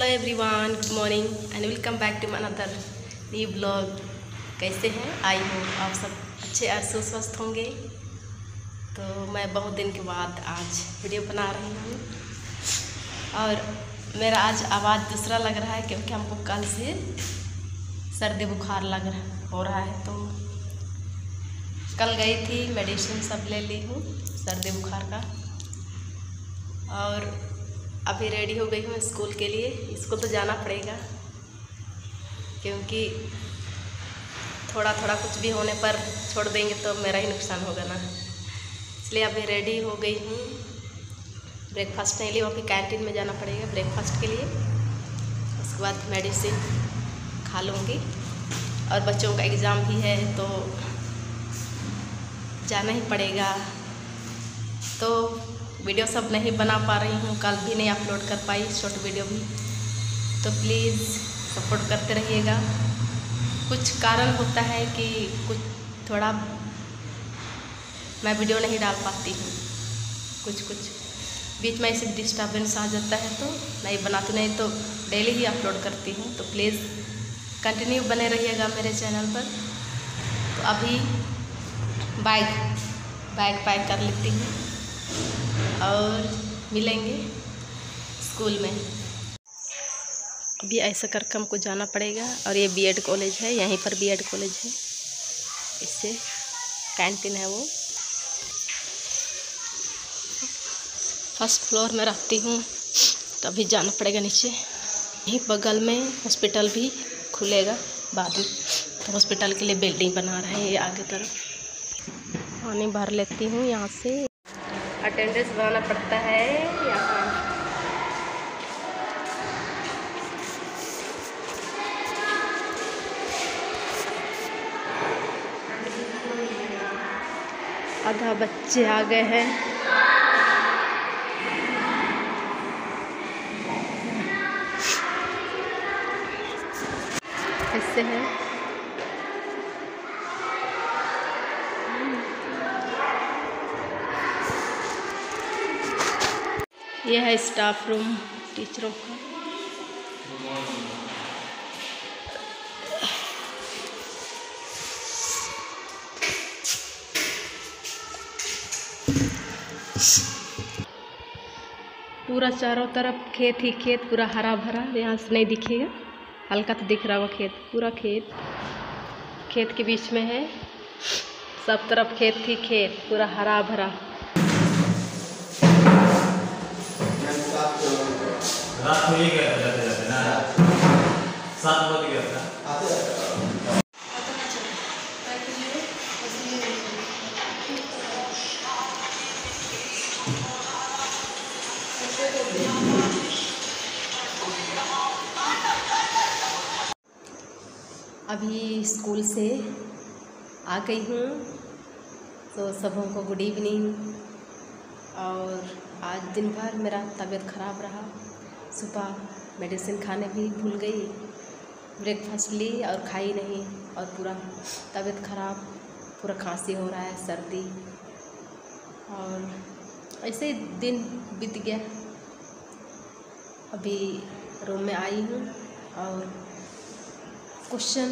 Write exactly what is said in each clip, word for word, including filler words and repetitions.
Everyone, good morning and welcome back to another new vlog. कैसे हैं? आई हो आप सब अच्छे और सुस्वस्थ होंगे। तो मैं बहुत दिन के बाद आज वीडियो बना रही हूँ और मेरा आज आवाज़ दूसरा लग रहा है क्योंकि हमको कल से सर्दी बुखार लग रहा हो रहा है। तो कल गई थी, मेडिसिन सब ले ली हूँ सर्दी बुखार का और अभी रेडी हो गई हूँ स्कूल के लिए। स्कूल तो जाना पड़ेगा क्योंकि थोड़ा थोड़ा कुछ भी होने पर छोड़ देंगे तो मेरा ही नुकसान होगा ना, इसलिए अभी रेडी हो गई हूँ। ब्रेकफास्ट नहीं ली, अभी कैंटीन में जाना पड़ेगा ब्रेकफास्ट के लिए। उसके बाद मेडिसिन खा लूँगी और बच्चों का एग्ज़ाम भी है तो जाना ही पड़ेगा। तो वीडियो सब नहीं बना पा रही हूँ, कल भी नहीं अपलोड कर पाई शॉर्ट वीडियो भी, तो प्लीज़ सपोर्ट करते रहिएगा। कुछ कारण होता है कि कुछ थोड़ा मैं वीडियो नहीं डाल पाती हूँ, कुछ कुछ बीच में ऐसे डिस्टर्बेंस आ जाता है तो नहीं बनाती, नहीं तो डेली ही अपलोड करती हूँ। तो प्लीज़ कंटिन्यू बने रहिएगा मेरे चैनल पर। तो अभी बैग बैग पैक कर लेती हूँ और मिलेंगे स्कूल में। अभी ऐसा करके हमको जाना पड़ेगा और ये बीएड कॉलेज है, यहीं पर बीएड कॉलेज है, इससे कैंटीन है वो। फर्स्ट फ्लोर में रहती हूँ तो अभी जाना पड़ेगा नीचे। यहीं बगल में हॉस्पिटल भी खुलेगा बाद में, तो हॉस्पिटल के लिए बिल्डिंग बना रहे हैं ये आगे तरफ। पानी भर लेती हूँ यहाँ से, अटेंडेंस बनाना पड़ता है यहाँ। आधा बच्चे आ गए हैं। ऐसे है यह है स्टाफ रूम टीचरों का। पूरा चारों तरफ खेत ही खेत, पूरा हरा भरा। यहाँ से नहीं दिखेगा, हल्का तो दिख रहा होगा खेत, पूरा खेत खेत के बीच में है। सब तरफ खेत ही खेत, पूरा हरा भरा। रात में ही गया जाते जाते ना, सात बज गया था। अभी स्कूल से आ गई हूँ तो सबों को गुड इवनिंग। और आज दिन भर मेरा तबीयत ख़राब रहा, सुबह मेडिसिन खाने भी भूल गई, ब्रेकफास्ट ली और खाई नहीं, और पूरा तबीयत ख़राब, पूरा खांसी हो रहा है, सर्दी, और ऐसे ही दिन बीत गया। अभी रूम में आई हूँ और क्वेश्चन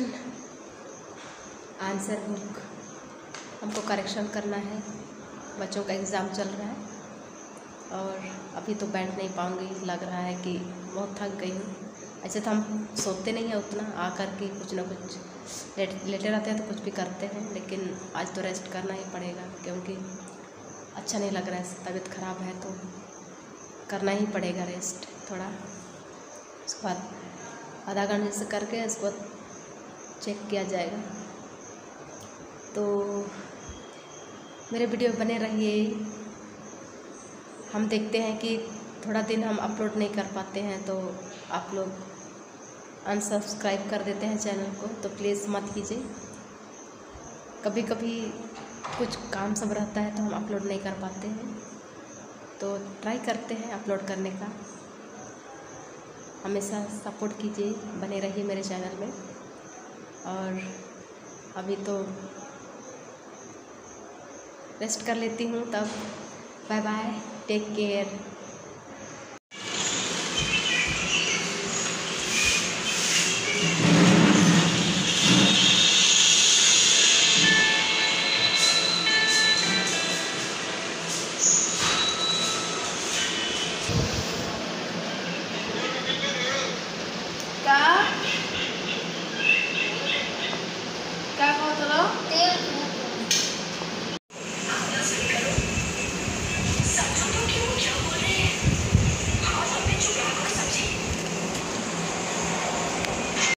आंसर बुक हमको करेक्शन करना है। बच्चों का एग्ज़ाम चल रहा है और अभी तो बैठ नहीं पाऊँगी, लग रहा है कि बहुत थक गई हूँ। ऐसे तो हम सोते नहीं हैं उतना, आ कर के कुछ ना कुछ लेट लेटे रहते हैं तो कुछ भी करते हैं, लेकिन आज तो रेस्ट करना ही पड़ेगा क्योंकि अच्छा नहीं लग रहा है, तबीयत ख़राब है तो करना ही पड़ेगा रेस्ट थोड़ा। उसके बाद आधा घंटे से करके उसके बाद चेक किया जाएगा। तो मेरे वीडियो बने रहिए। हम देखते हैं कि थोड़ा दिन हम अपलोड नहीं कर पाते हैं तो आप लोग अनसब्सक्राइब कर देते हैं चैनल को, तो प्लीज़ मत कीजिए। कभी कभी कुछ काम सब रहता है तो हम अपलोड नहीं कर पाते हैं, तो ट्राई करते हैं अपलोड करने का। हमेशा सपोर्ट कीजिए, बने रहिए मेरे चैनल में। और अभी तो रेस्ट कर लेती हूँ, तब बाय बाय, टेक केयर।